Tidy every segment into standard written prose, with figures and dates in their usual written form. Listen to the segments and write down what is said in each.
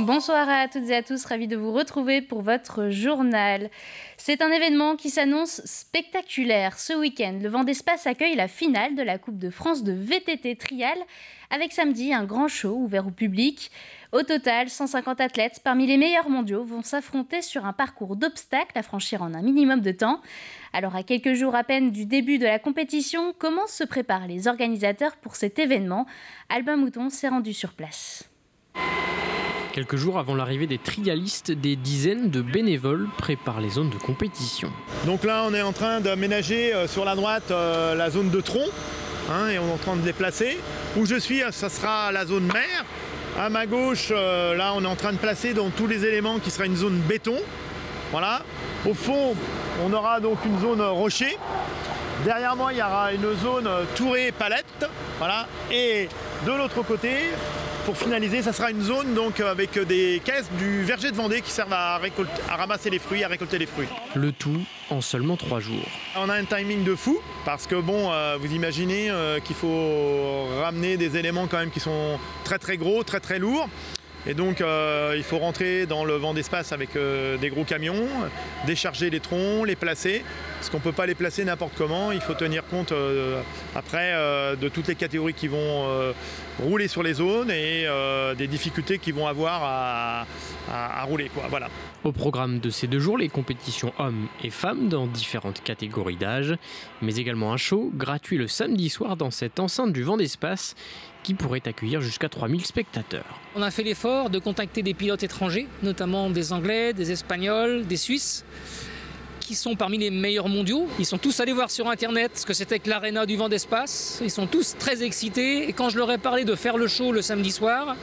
Bonsoir à toutes et à tous, ravi de vous retrouver pour votre journal. C'est un événement qui s'annonce spectaculaire. Ce week-end, le Vendespace accueille la finale de la Coupe de France de VTT Trial, avec samedi un grand show ouvert au public. Au total, 150 athlètes parmi les meilleurs mondiaux vont s'affronter sur un parcours d'obstacles à franchir en un minimum de temps. Alors à quelques jours à peine du début de la compétition, comment se préparent les organisateurs pour cet événement? Albin Mouton s'est rendu sur place. Quelques jours avant l'arrivée des trialistes, des dizaines de bénévoles préparent les zones de compétition. Donc là, on est en train d'aménager sur la droite la zone de tronc, et on est en train de les placer. Où je suis, ça sera la zone mer. À ma gauche, là, on est en train de placer dans tous les éléments qui sera une zone béton. Voilà. Au fond, on aura donc une zone rocher. Derrière moi, il y aura une zone tourée palette. Voilà. Et de l'autre côté, pour finaliser, ça sera une zone donc avec des caisses du verger de Vendée qui servent à ramasser les fruits, à récolter les fruits. Le tout en seulement 3 jours. On a un timing de fou parce que bon, vous imaginez qu'il faut ramener des éléments quand même qui sont très très gros, très très lourds. Et donc il faut rentrer dans le Vendespace avec des gros camions, décharger les troncs, les placer. Parce qu'on ne peut pas les placer n'importe comment. Il faut tenir compte après de toutes les catégories qui vont rouler sur les zones et des difficultés qu'ils vont avoir à rouler, quoi. Voilà. Au programme de ces 2 jours, les compétitions hommes et femmes dans différentes catégories d'âge, mais également un show gratuit le samedi soir dans cette enceinte du Vendespace qui pourrait accueillir jusqu'à 3000 spectateurs. On a fait l'effort de contacter des pilotes étrangers, notamment des Anglais, des Espagnols, des Suisses, qui sont parmi les meilleurs mondiaux. Ils sont tous allés voir sur internet ce que c'était que l'aréna du Vendespace. Ils sont tous très excités. Et quand je leur ai parlé de faire le show le samedi soir,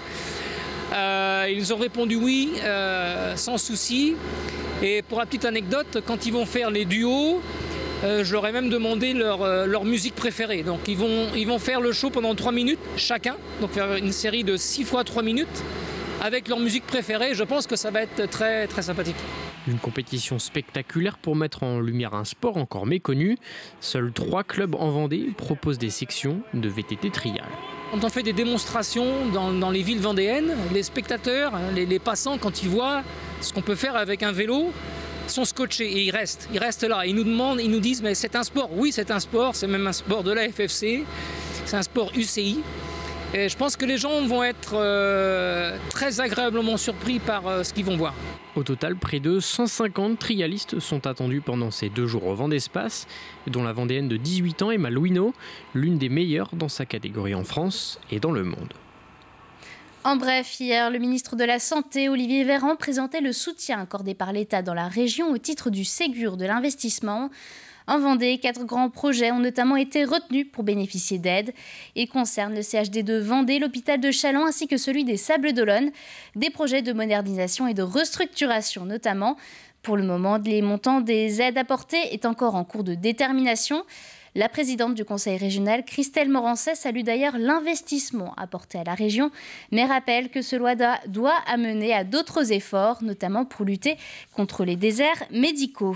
ils ont répondu oui, sans souci. Et pour la petite anecdote, quand ils vont faire les duos, je leur ai même demandé leur musique préférée. Donc ils vont faire le show pendant 3 minutes chacun. Donc faire une série de 6 fois 3 minutes avec leur musique préférée. Je pense que ça va être très, très sympathique. Une compétition spectaculaire pour mettre en lumière un sport encore méconnu. Seuls 3 clubs en Vendée proposent des sections de VTT Trial. Quand on fait des démonstrations dans les villes vendéennes, les spectateurs, les passants, quand ils voient ce qu'on peut faire avec un vélo, sont scotchés et ils restent là. Ils nous demandent, ils nous disent mais c'est un sport. Oui, c'est un sport, c'est même un sport de la FFC, c'est un sport UCI. Et je pense que les gens vont être très agréablement surpris par ce qu'ils vont voir. Au total, près de 150 trialistes sont attendus pendant ces 2 jours au Vendespace, dont la Vendéenne de 18 ans, Emma Louineau, l'une des meilleures dans sa catégorie en France et dans le monde. En bref, hier, le ministre de la Santé, Olivier Véran, présentait le soutien accordé par l'État dans la région au titre du Ségur de l'investissement. En Vendée, 4 grands projets ont notamment été retenus pour bénéficier d'aide. Ils concernent le CHD de Vendée, l'hôpital de Châlons ainsi que celui des Sables-d'Olonne. Des projets de modernisation et de restructuration notamment. Pour le moment, les montants des aides apportées est encore en cours de détermination. La présidente du conseil régional, Christelle Morancet, salue d'ailleurs l'investissement apporté à la région, mais rappelle que cela doit amener à d'autres efforts, notamment pour lutter contre les déserts médicaux.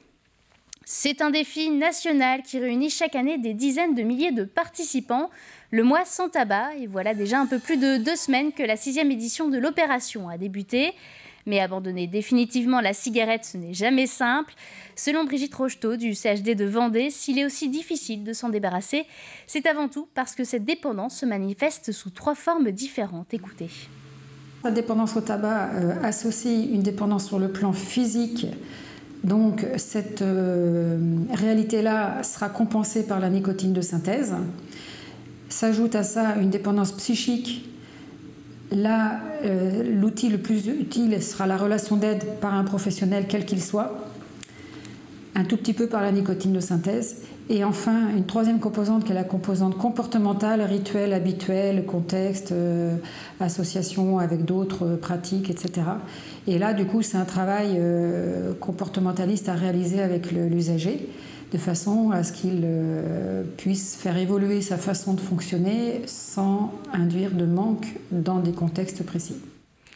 C'est un défi national qui réunit chaque année des dizaines de milliers de participants. Le mois sans tabac, et voilà déjà un peu plus de 2 semaines que la 6e édition de l'opération a débuté. Mais abandonner définitivement la cigarette, ce n'est jamais simple. Selon Brigitte Rocheteau du CHD de Vendée, s'il est aussi difficile de s'en débarrasser, c'est avant tout parce que cette dépendance se manifeste sous 3 formes différentes. Écoutez. La dépendance au tabac associe une dépendance sur le plan physique. Donc cette réalité-là sera compensée par la nicotine de synthèse. S'ajoute à ça une dépendance psychique. Là, l'outil le plus utile sera la relation d'aide par un professionnel, quel qu'il soit, un tout petit peu par la nicotine de synthèse. Et enfin, une 3e composante qui est la composante comportementale, rituel, habituel, contexte, association avec d'autres pratiques, etc. Et là, du coup, c'est un travail comportementaliste à réaliser avec l'usager, de façon à ce qu'il puisse faire évoluer sa façon de fonctionner sans induire de manque dans des contextes précis.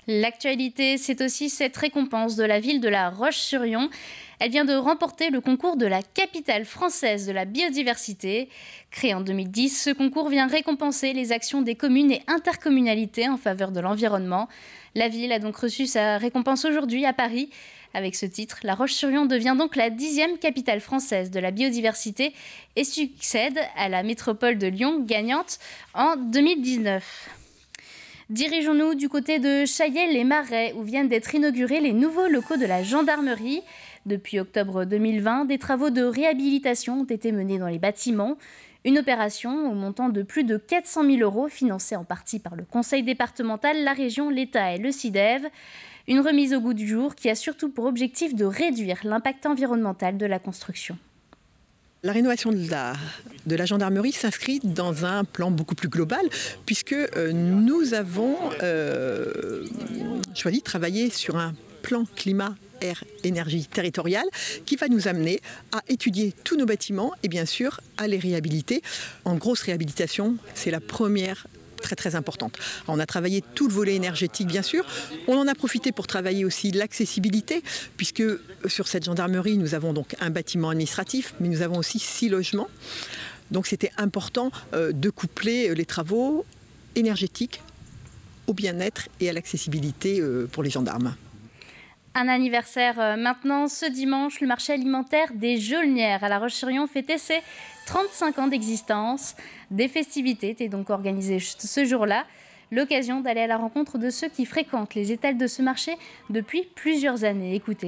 L'actualité, c'est aussi cette récompense de la ville de La Roche-sur-Yon. Elle vient de remporter le concours de la capitale française de la biodiversité. Créé en 2010, ce concours vient récompenser les actions des communes et intercommunalités en faveur de l'environnement. La ville a donc reçu sa récompense aujourd'hui à Paris. Avec ce titre, La Roche-sur-Yon devient donc la 10e capitale française de la biodiversité et succède à la métropole de Lyon, gagnante en 2019. Dirigeons-nous du côté de Chailley-les-Marais, où viennent d'être inaugurés les nouveaux locaux de la gendarmerie. Depuis octobre 2020, des travaux de réhabilitation ont été menés dans les bâtiments. Une opération au montant de plus de 400 000 € financée en partie par le conseil départemental, la région, l'État et le SIDEV. Une remise au goût du jour qui a surtout pour objectif de réduire l'impact environnemental de la construction. La rénovation de la gendarmerie s'inscrit dans un plan beaucoup plus global puisque nous avons choisi de travailler sur un plan climat, air, énergie territoriale qui va nous amener à étudier tous nos bâtiments et bien sûr à les réhabiliter. En grosse réhabilitation, c'est la première très importante. On a travaillé tout le volet énergétique bien sûr. On en a profité pour travailler aussi l'accessibilité puisque sur cette gendarmerie nous avons donc un bâtiment administratif mais nous avons aussi 6 logements. Donc c'était important de coupler les travaux énergétiques au bien-être et à l'accessibilité pour les gendarmes. Un anniversaire maintenant, ce dimanche, le marché alimentaire des Geulnières à La Roche-sur-Yon fêtait ses 35 ans d'existence. Des festivités étaient donc organisées ce jour-là. L'occasion d'aller à la rencontre de ceux qui fréquentent les étals de ce marché depuis plusieurs années. Écoutez.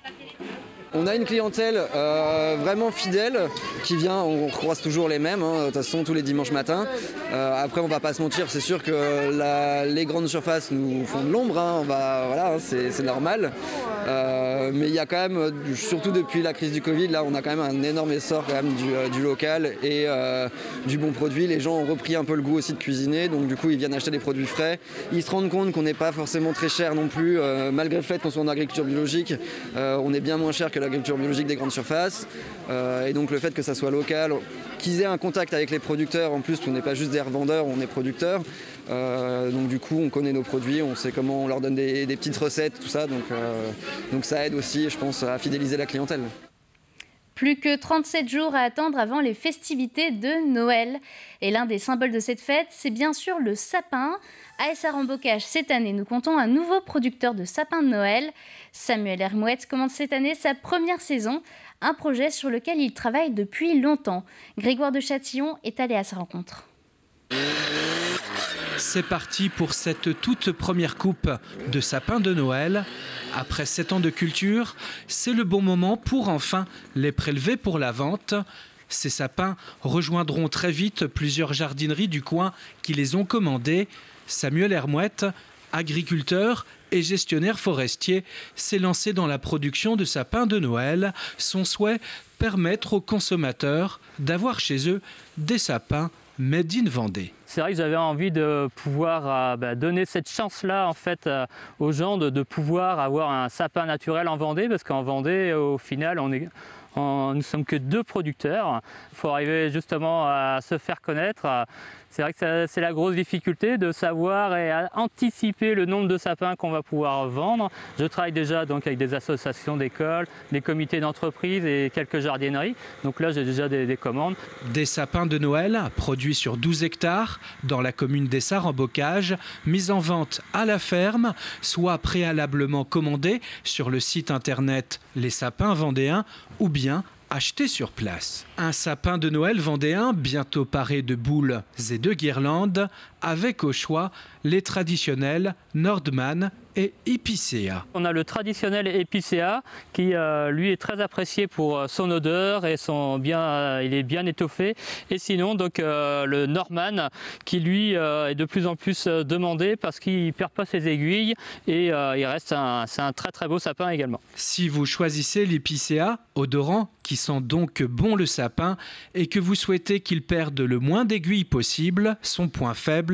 On a une clientèle vraiment fidèle qui vient, on croise toujours les mêmes, de toute façon tous les dimanches matins. Après on va pas se mentir, c'est sûr que les grandes surfaces nous font de l'ombre, c'est normal. Mais il y a quand même, surtout depuis la crise du Covid, là on a quand même un énorme essor quand même du local et du bon produit. Les gens ont repris un peu le goût aussi de cuisiner, donc du coup ils viennent acheter des produits frais. Ils se rendent compte qu'on n'est pas forcément très cher non plus, malgré le fait qu'on soit en agriculture biologique, on est bien moins cher que l'agriculture biologique des grandes surfaces. Et donc le fait que ça soit local, qu'ils aient un contact avec les producteurs en plus, on n'est pas juste des revendeurs, on est producteurs. Donc du coup on connaît nos produits, on sait comment on leur donne des petites recettes, tout ça, donc ça aide aussi je pense à fidéliser la clientèle. Plus que 37 jours à attendre avant les festivités de Noël. Et l'un des symboles de cette fête, c'est bien sûr le sapin. À Essarts-en-Bocage, cette année, nous comptons un nouveau producteur de sapins de Noël. Samuel Hermouette commence cette année sa première saison, un projet sur lequel il travaille depuis longtemps. Grégoire de Châtillon est allé à sa rencontre. C'est parti pour cette toute première coupe de sapins de Noël. Après 7 ans de culture, c'est le bon moment pour enfin les prélever pour la vente. Ces sapins rejoindront très vite plusieurs jardineries du coin qui les ont commandés. Samuel Hermouette, agriculteur et gestionnaire forestier, s'est lancé dans la production de sapins de Noël. Son souhait, permettre aux consommateurs d'avoir chez eux des sapins Made in Vendée. C'est vrai que j'avais envie de pouvoir donner cette chance-là en fait, aux gens de pouvoir avoir un sapin naturel en Vendée, parce qu'en Vendée, au final, nous ne sommes que 2 producteurs. Il faut arriver justement à se faire connaître. C'est vrai que c'est la grosse difficulté de savoir et anticiper le nombre de sapins qu'on va pouvoir vendre. Je travaille déjà donc avec des associations d'écoles, des comités d'entreprise et quelques jardineries. Donc là, j'ai déjà des commandes. Des sapins de Noël produits sur 12 hectares dans la commune d'Essarts-en-Bocage, mis en vente à la ferme, soit préalablement commandés sur le site internet Les Sapins Vendéens ou bien acheté sur place. Un sapin de Noël vendéen, bientôt paré de boules et de guirlandes, avec au choix les traditionnels Nordmann et Épicéa. On a le traditionnel Épicéa qui lui est très apprécié pour son odeur et il est bien étoffé. Et sinon donc le Nordmann qui lui est de plus en plus demandé parce qu'il ne perd pas ses aiguilles et c'est un très beau sapin également. Si vous choisissez l'Épicéa, odorant, qui sent donc bon le sapin et que vous souhaitez qu'il perde le moins d'aiguilles possible, son point faible,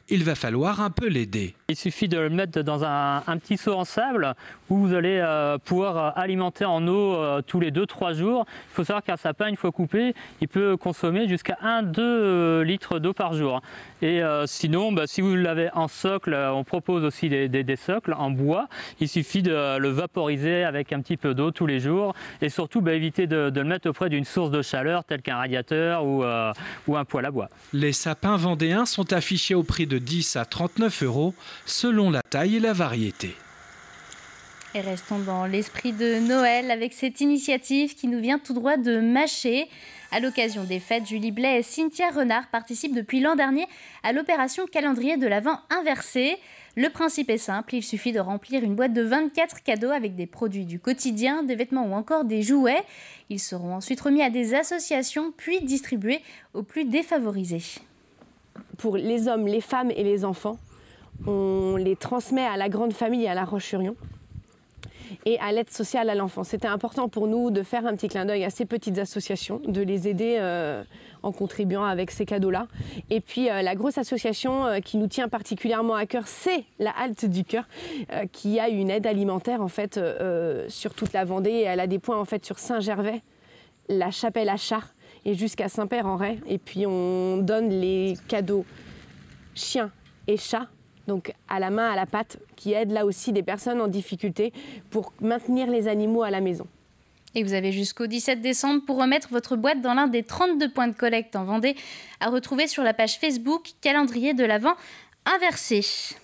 il va falloir un peu l'aider. Il suffit de le mettre dans un petit seau en sable où vous allez pouvoir alimenter en eau tous les 2-3 jours. Il faut savoir qu'un sapin, une fois coupé, il peut consommer jusqu'à 1-2 litres d'eau par jour. Et sinon, si vous l'avez en socle, on propose aussi des socles en bois. Il suffit de le vaporiser avec un petit peu d'eau tous les jours et surtout éviter de le mettre auprès d'une source de chaleur telle qu'un radiateur ou un poêle à bois. Les sapins vendéens sont affichés au prix de 10 à 39 € selon la taille et la variété. Et restons dans l'esprit de Noël avec cette initiative qui nous vient tout droit de Maché. À l'occasion des fêtes, Julie Blais et Cynthia Renard participent depuis l'an dernier à l'opération calendrier de l'Avent inversé. Le principe est simple, il suffit de remplir une boîte de 24 cadeaux avec des produits du quotidien, des vêtements ou encore des jouets. Ils seront ensuite remis à des associations puis distribués aux plus défavorisés. Pour les hommes, les femmes et les enfants, on les transmet à la grande famille à La Roche-sur-Yon et à l'aide sociale à l'enfance. C'était important pour nous de faire un petit clin d'œil à ces petites associations, de les aider en contribuant avec ces cadeaux-là. Et puis la grosse association qui nous tient particulièrement à cœur, c'est la Halte du Cœur, qui a une aide alimentaire en fait sur toute la Vendée. Et elle a des points en fait sur Saint-Gervais, la Chapelle à Chars et jusqu'à Saint-Père-en-Retz. Et puis on donne les cadeaux chiens et chats, donc à la main, à la patte, qui aident là aussi des personnes en difficulté pour maintenir les animaux à la maison. Et vous avez jusqu'au 17 décembre pour remettre votre boîte dans l'un des 32 points de collecte en Vendée, à retrouver sur la page Facebook Calendrier de l'Avent inversé.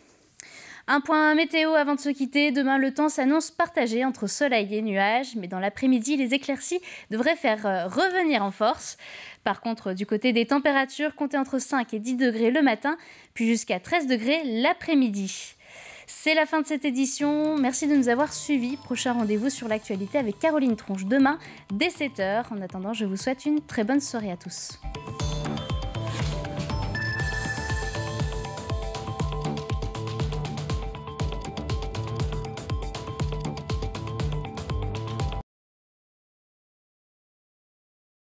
Un point météo avant de se quitter. Demain, le temps s'annonce partagé entre soleil et nuages, mais dans l'après-midi, les éclaircies devraient faire revenir en force. Par contre, du côté des températures, comptez entre 5 et 10 degrés le matin, puis jusqu'à 13 degrés l'après-midi. C'est la fin de cette édition. Merci de nous avoir suivis. Prochain rendez-vous sur l'actualité avec Caroline Tronche demain dès 7h. En attendant, je vous souhaite une très bonne soirée à tous.